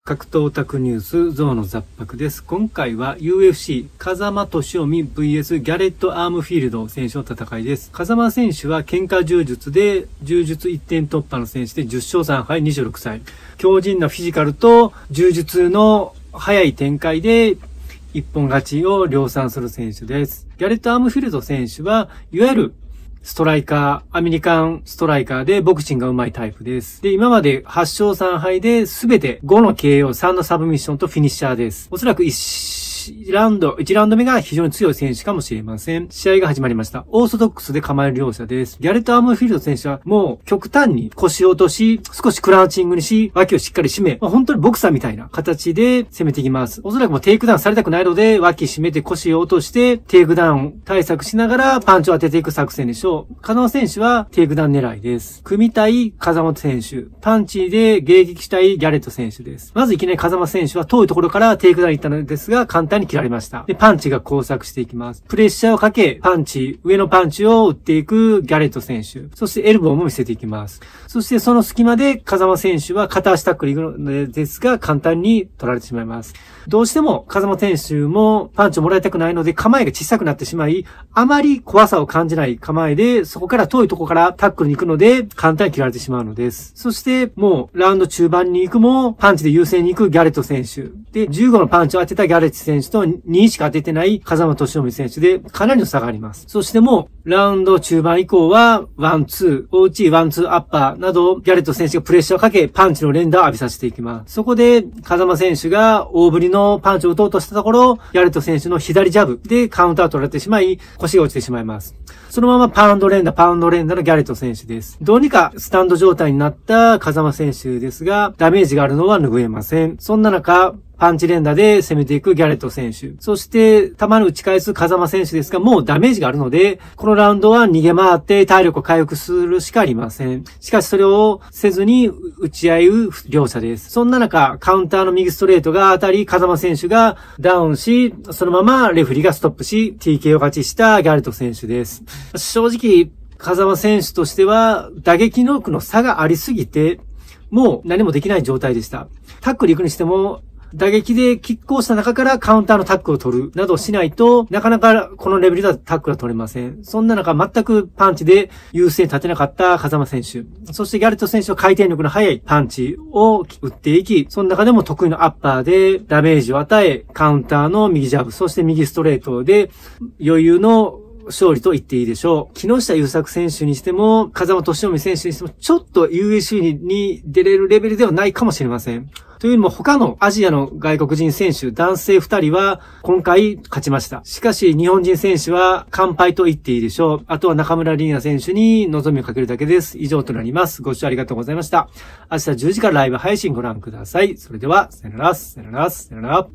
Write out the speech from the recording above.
格闘オタクニュースゾウの雑白です。今回は UFC 風間俊臣 VS ギャレット・アームフィールド選手の戦いです。風間選手は喧嘩柔術で柔術一点突破の選手で10勝3敗26歳。強靭なフィジカルと柔術の速い展開で一本勝ちを量産する選手です。ギャレット・アームフィールド選手はいわゆるストライカー、アメリカンストライカーでボクシングが上手いタイプです。で、今まで8勝3敗で全て5の KO、3のサブミッションとフィニッシャーです。おそらく1ラウンド目が非常に強い選手かもしれません。試合が始まりました。オーソドックスで構える両者です。ギャレット・アームフィールド選手はもう極端に腰を落とし、少しクラウチングにし、脇をしっかり締め、本当にボクサーみたいな形で攻めていきます。おそらくもうテイクダウンされたくないので、脇締めて腰を落として、テイクダウン対策しながらパンチを当てていく作戦でしょう。風間選手はテイクダウン狙いです。組みたい風間選手。パンチで迎撃したいギャレット選手です。まずいきなり風間選手は遠いところからテイクダウンに行ったのですが、簡単に切られました。で、パンチが交錯していきます。プレッシャーをかけ、上のパンチを打っていくギャレット選手。そしてエルボーも見せていきます。そしてその隙間で風間選手は片足タックル行くのですが、簡単に取られてしまいます。どうしても風間選手もパンチをもらいたくないので構えが小さくなってしまい、あまり怖さを感じない構えで、そこから遠いところからタックルに行くので、簡単に切られてしまうのです。そしてもうラウンド中盤に行くも、パンチで優勢に行くギャレット選手。で、15のパンチを当てたギャレット選手と2しか当ててない風間俊臣選手でかなりの差があります。そしてもうラウンド中盤以降はワンツー、大内ワンツーアッパーなどギャレット選手がプレッシャーをかけパンチの連打を浴びさせていきます。そこで風間選手が大振りのパンチを打とうとしたところ、ギャレット選手の左ジャブでカウンターを取られてしまい、腰が落ちてしまいます。そのままパウンド連打のギャレット選手です。どうにかスタンド状態になった風間選手ですが、ダメージがあるのは拭えません。そんな中、パンチ連打で攻めていくギャレット選手。そして、たまに打ち返す風間選手ですが、もうダメージがあるので、このラウンドは逃げ回って体力を回復するしかありません。しかしそれをせずに打ち合う両者です。そんな中、カウンターの右ストレートが当たり、風間選手がダウンし、そのままレフェリーがストップし、TKO 勝ちしたギャレット選手です。正直、風間選手としては、打撃力の差がありすぎて、もう何もできない状態でした。タックル行くにしても、打撃で拮抗した中からカウンターのタックルを取るなどしないと、なかなかこのレベルではタックルは取れません。そんな中、全くパンチで優勢に立てなかった風間選手。そしてギャレット選手は回転力の速いパンチを打っていき、その中でも得意のアッパーでダメージを与え、カウンターの右ジャブ、そして右ストレートで余裕の勝利と言っていいでしょう。木下優作選手にしても、風間俊臣選手にしても、ちょっと UFC に出れるレベルではないかもしれません。というのも他のアジアの外国人選手、男性2人は今回勝ちました。しかし日本人選手は完敗と言っていいでしょう。あとは中村輪也選手に望みをかけるだけです。以上となります。ご視聴ありがとうございました。明日10時からライブ配信ご覧ください。それでは、さよなら、さよなら、さよなら。